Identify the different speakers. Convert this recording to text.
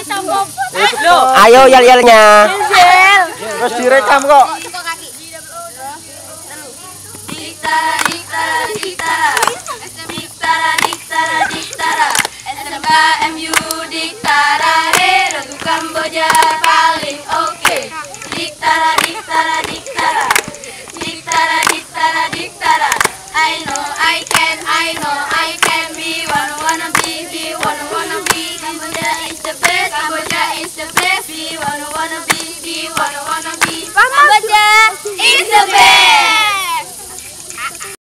Speaker 1: Ayo yel-yelnya.
Speaker 2: Terus direkam kok.
Speaker 3: Diktara, diktara, diktara. Diktara, diktara, diktara. SMK MU diktara. Lagu Kamboja paling oke. Diktara, diktara, diktara. Diktara, diktara, diktara. I know I can, I know I can be wanna be, wanna be. Kamboja is the best, Kamboja is the best. Be wanna be, wanna be. Kamboja is the best.